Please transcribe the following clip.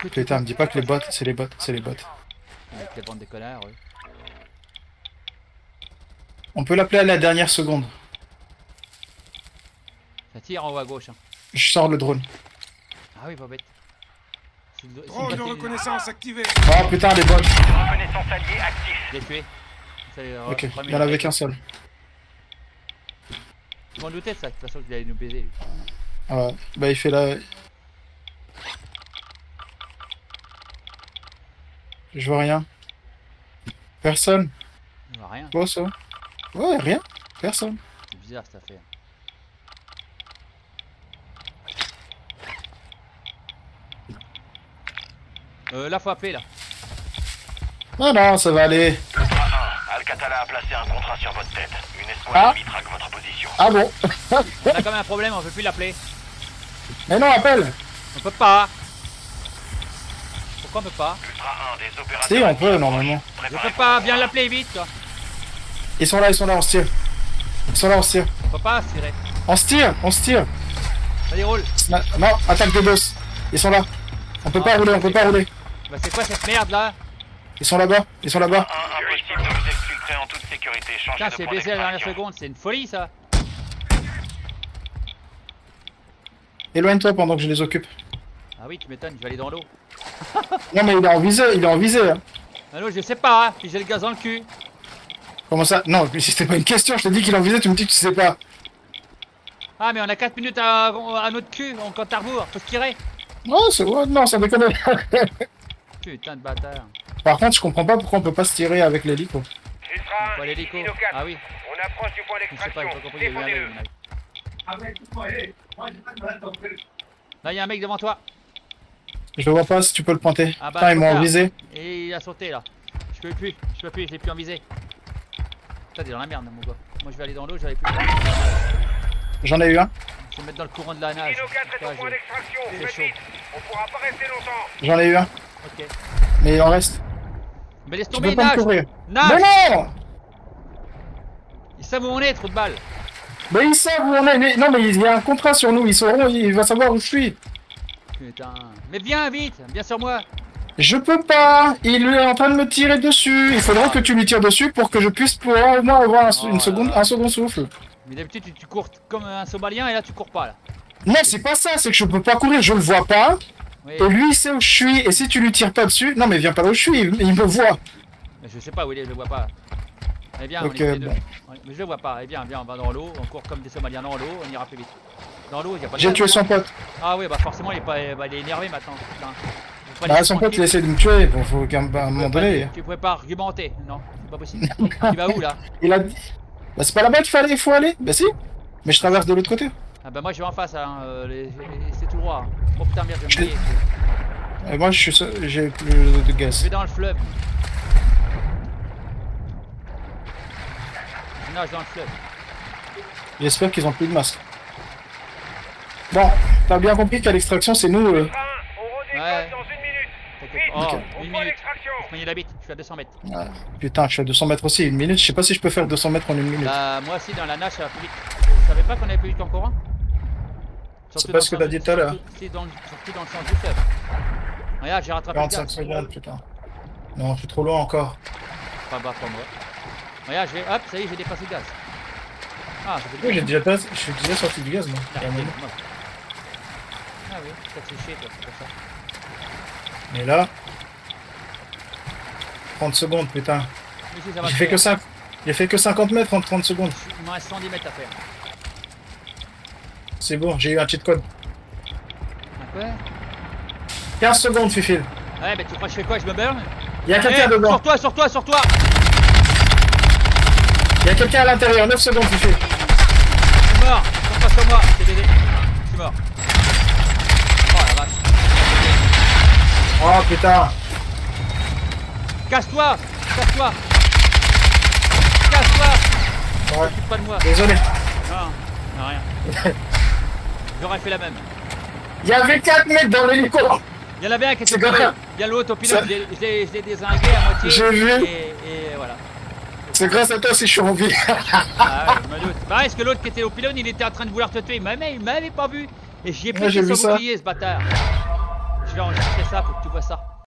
Putain, me dis pas que les bots, c'est les bots, c'est les bots. Avec les bandes de connards, ouais. On peut l'appeler à la dernière seconde. Ça tire en haut à gauche. Hein. Je sors le drone. Ah oui, pas bête. Drone de reconnaissance activé. Oh putain, les bots. Reconnaissance alliée actif. Je l'ai tué. Ok, il y en avait qu'un seul. Je m'en doutais de ça, de toute façon qu'il allait nous baiser lui. Ah ouais, bah il fait la... Je vois rien. Personne. Il voit rien. Quoi ça? Ouais, rien. Personne. C'est bizarre cette affaire. Là faut appeler là. Non, non, ça va aller. Al-Qatala a placé un contrat sur votre tête. Une escouade Ah. ennemie traque votre position. Ah bon? On a quand même un problème, on peut plus l'appeler. Mais non, appelle. On peut pas. Pourquoi on peut pas? Ultra 1 des opérateurs. Si, on peut normalement. Je peux pas, viens l'appeler vite toi. Ils sont là, on se tire. Ils sont là, on se tire. On peut pas tirer. On se tire, on se tire. Vas-y roule. Non, attaque des boss. Ils sont là. On peut pas rouler, on peut pas rouler. Bah c'est quoi cette merde là? Ils sont là-bas, ils sont là-bas. Impossible de vous exfiltrer en toute sécurité. Changez Putain de c'est point baisé à la dernière d'extraction. seconde, c'est une folie ça. Éloigne-toi pendant que je les occupe. Ah oui tu m'étonnes, je vais aller dans l'eau. Non mais il est en visée, il est en visée. Hein. Allô je sais pas, hein, puis j'ai le gaz dans le cul. Comment ça? Non, mais c'était pas une question, je t'ai dit qu'il est en visée, tu me dis que tu sais pas. Ah mais on a 4 minutes à notre cul, on compte à rebours, faut se tirer. Non, non, ça déconne. Putain de bâtard. Par contre, je comprends pas pourquoi on peut pas se tirer avec l'hélico. Ultra 1, Pas l'hélico. Kilo 4. Ah oui, On approche du point je sais pas, d'extraction. j'ai pas compris, il y a eu un Défendez-le. mec. Là il y a un mec devant toi. Je le vois pas, si tu peux le pointer. Ah bah, Putain, ils trop m'ont tard. visé. Et il a sauté là. Je peux plus, je l'ai plus en visée. Putain t'es dans la merde mon gars. Moi je vais aller dans l'eau, j'avais plus le temps. J'en ai eu un. Je vais me mettre dans le courant de la nage. Kilo 4 est au Ouais, point d'extraction. c'est Faites chaud. vite. On pourra pas rester longtemps. J'en ai eu un. Ok. Mais il en reste. Mais laisse Tu tomber, peux pas me nage. couvrir. Nage. Mais non! Ils savent où on est, trou de balle. Mais ils savent où on est. Non, mais il y a un contrat sur nous. Ils sauront, il va savoir où je suis. Putain. Mais viens vite, viens sur moi. Je peux pas. Il est en train de me tirer dessus. Il faudrait que tu lui tires dessus pour que je puisse pouvoir au moins avoir un second souffle. Mais d'habitude tu cours comme un Somalien et là tu cours pas là. Non, c'est pas ça. C'est que je peux pas courir. Je le vois pas. Oui. Et lui, il sait où je suis. Et si tu lui tires pas dessus, non, mais viens pas là où je suis. Il me voit. Mais je sais pas où il est, je le vois pas. Allez viens, Ok, on est tous les deux. bon. Ouais, mais je le vois pas. Allez viens, on va dans l'eau, on court comme des Somaliens dans l'eau, on ira plus vite. Dans l'eau, il y a pas de J'ai gaz, tué non son pote. Ah oui, bah forcément il est énervé maintenant. Putain. Faut pas Bah, laisser son pote, tranquille. il essaie de me tuer. Bon, faut qu'à un moment donné. Tu pouvais pas argumenter, non, c'est pas possible. Tu vas où là? Il a dit. Bah, c'est pas là-bas qu'il faut aller. Bah, si. Mais je traverse de l'autre côté. Ah bah moi je vais en face, hein, c'est tout droit. Hein. Oh putain merde, je Je vais me mouiller. Et moi, j'ai plus de Je gaz. vais dans le fleuve. Je nage dans le fleuve. J'espère qu'ils ont plus de masque. Bon, t'as bien compris qu'à l'extraction, c'est nous. Ultra 1, on redécolle Ouais. dans 1 minute. T'inquiète. Vite, Oh, Ok. au une point minute. d'extraction. Je manier la bite, je suis à 200 mètres. Ah, putain, je suis à 200 mètres aussi. Une minute, je sais pas si je peux faire 200 mètres en une minute. Bah moi aussi dans la nage ça va plus vite. Vous savez pas qu'on avait plus vite qu'en courant? C'est pas ce que t'as dit tout à l'heure. Surtout dans le sens du fleuve. Regarde, j'ai rattrapé le 45 gaz. secondes, putain. Non, je suis trop loin encore. Pas bas pour moi. Regarde, je vais. Hop, ça y est, j'ai dépassé le gaz. Ah, ça fait Oui, je suis déjà sorti du gaz, moi. Ah, ah oui, ça te fait chier toi, c'est pour ça. Mais là. 30 secondes, putain. Ici, ça va J'ai le fait faire. que 5. J'ai fait que 50 mètres en 30 secondes. Il me reste 110 mètres à faire. C'est bon, j'ai eu un cheat code. Ah quoi? 15 secondes, Fifil. Ouais, bah tu crois que je fais quoi? Je me burn? Il y a quelqu'un Eh, dedans. Sur toi, sur toi, sur toi! Il y a quelqu'un à l'intérieur. 9 secondes, Fifil. Je suis mort! Compte pas sur moi, c'est bébé. Je suis mort. Oh la vache. Oh putain. Casse-toi! Casse-toi! Casse-toi! Ouais, T'occupe pas de moi. désolé. Non, non, rien. J'aurais fait la même. Il y avait 4 mètres dans l'hélico. Il y en avait un qui était C'est au pilote. grave. Il y a l'autre au pilote, Ça- je l'ai dézingué à moitié. J'ai vu. Et voilà. C'est grâce à toi si je suis en vie. Ah ouais, je me doute. Bah, est-ce que l'autre qui était au pilote, il était en train de vouloir te tuer? Il m'avait pas vu. Et j'y ai Ouais, j'ai pris vu son ça. bouclier, ce bâtard. Je vais enregistrer ça, faut que tu vois ça.